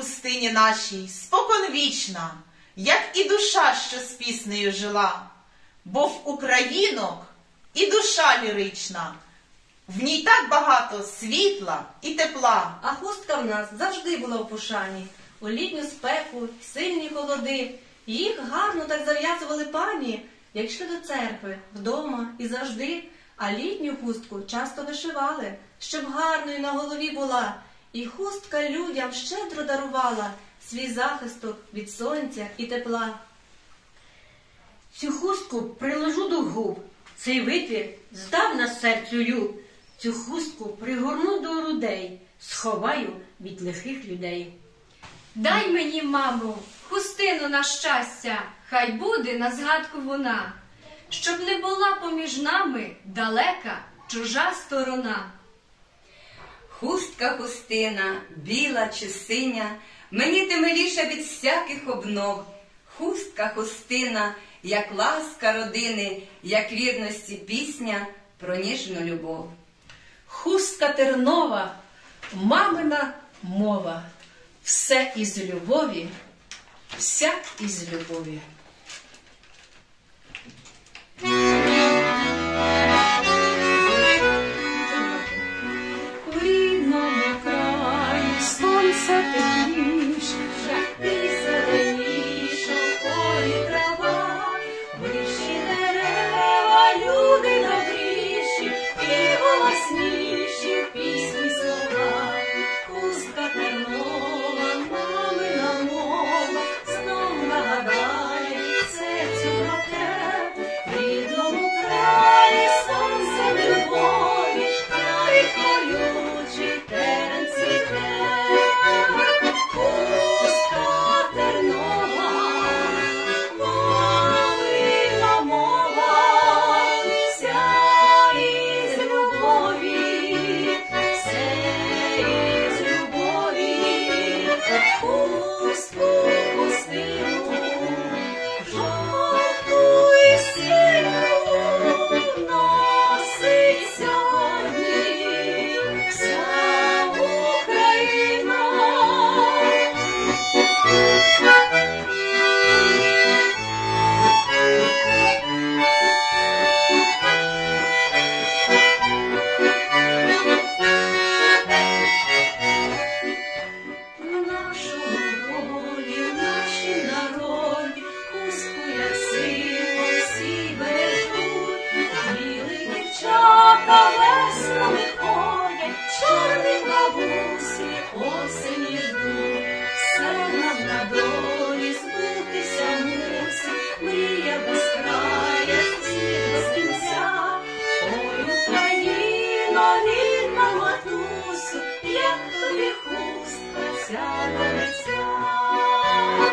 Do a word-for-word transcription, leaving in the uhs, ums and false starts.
хустині нашій споконвічна, як і душа, що з піснею жила. Бо в українок і душа лірична, в ній так багато світла і тепла. А хустка в нас завжди була в пошані. У літню спеку, сильні холоди. Їх гарно так зав'язували пані, як йшли до церкви, вдома і завжди. А літню хустку часто вишивали, щоб гарною на голові була. І хустка людям щедро дарувала свій захисток від сонця і тепла. Цю хустку приложу до губ, цей витвір здавна серцю люб. Цю хустку пригорну до грудей, сховаю від лихих людей. Дай мені, мамо, хустину на щастя, хай буде на згадку вона, щоб не була поміж нами далека чужа сторона. Хустка хустина, біла чи синя, мені ти миліша від всяких обнов. Хустка хустина, як ласка родини, як вірності пісня про ніжну любов. Хустка тернова, мамина мова, все із любові, вся із любові. В рідному краї сонце тепліше, і зеленіше в полі трава, вищі дерева, люди добріші, і голосніші в пісні слова. Хустка тернова, мамина мова, знов нагадає серцю про те. В рідному краї сонце любові, навіть колючий терен цвіте. Хустка тернова, мамина мова, вся із любові, все із любові. Хустку, хустину, жовту і синю, носить сьогодні вся Україна. В нашому волі, в нашій народі, хустку, як символ, всі бережуть. Білі дівчата веснами ходять, чорні бабусі осені ждуть. Все нам на долі збутися мусить, мрія безкрая, світ без кінця. Ой, Україно, рідна матусю, як тобі хустка ця до лиця.